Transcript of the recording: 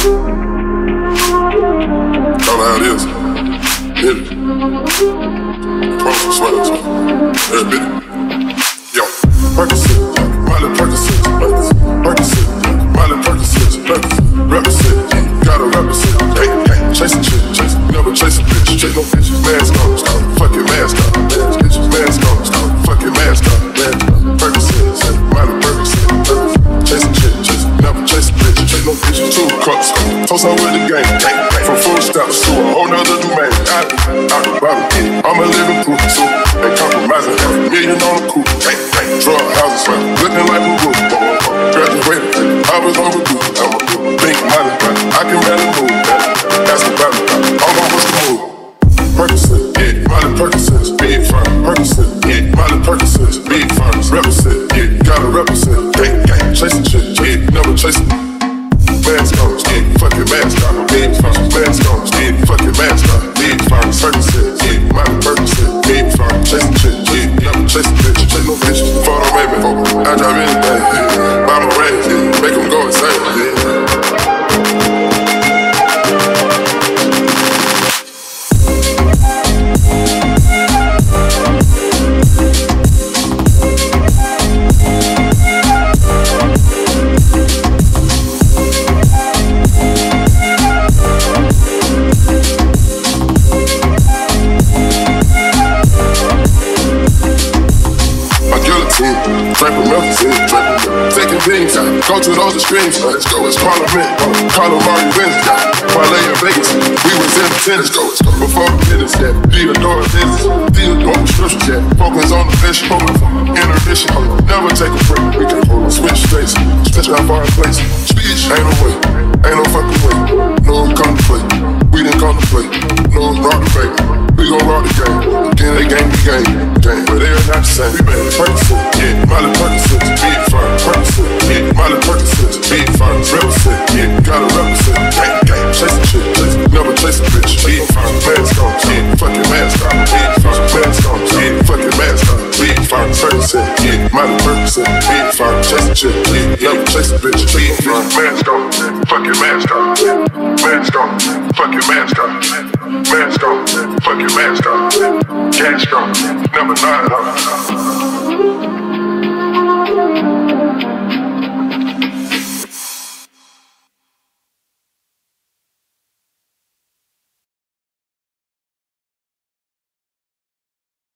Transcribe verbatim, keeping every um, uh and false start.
Know how it is. Hit it. Promise to sweat it. Yeah, bit it. Yo, Percocet, Miley Percocet, Percocet, Miley Percocet, represent, gotta represent. Hey, hey, chase a chick, chase, never chase a bitch, chase no bitches. Mask on, fuck your mask on, bitches. Mask on, fuck your mask on, Percocet, Miley Percocet, chase a chick, chase, never chase a bitch, chase no bitches. Two cups, toast on with the game, from full stops to a whole nother domain. Out the bottom, I'm a living proof, so ain't compromising. Half a million on the coupe, drug houses, looking like a roof. Graduated, I was on the roof. I'm a big money, I can barely move. Ask about it, I'm on what's the move. Percocet, yeah, Miley Percocet, big firm. Percocet, yeah, Miley Percocet, big firms. Represent, yeah, gotta represent. Gang, gang, chase a chick, yeah, never chase a mask on, yeah, fuck your mask on, big firms. Mask on, yeah, fuck your mask on, big firms. Percocet, yeah, Miley Percocet, big firms. Chase a chick, yeah, never chase a bitch, chase no bitches. Photo baby, I drive anything, yeah. Buy my rings, yeah, make them go insane, yeah. Taking things, go to those extremes. Let's go, it's Parliament. Call them Marty Vince. Parlay in Vegas. We was in the tennis. Go, let's go. Before the tennis, yeah. Theodore business. Theodore prescription, yeah. Focus on the mission. Intermission. Never take a break. We can switch states. Switch our far place. Speech ain't no way. Ain't no fucking way. No contemplate. We didn't contemplate. No rock the fake. We gon' rock the game. Again, they game, we game. Game, but they're not the same. We made Percocet, yeah. Miley Percocet, big firm. Percocet, yeah. Miley Percocet, big firm. Represent, yeah. Gotta represent. Gang, gang, chase a chick, chase, never chase a bitch. Big firm, mask on, yeah. Fuck your mask on, big firm. Mask on, yeah. Fuck your mask on, big firm. Percocet, yeah. Miley Percocet, big firm. Chase a chick, yeah. Never chase a bitch. Big firm, mask on, fuck your mask on, mask on, fuck your mask on, mask on, fuck your mask on, cash on, number nine on.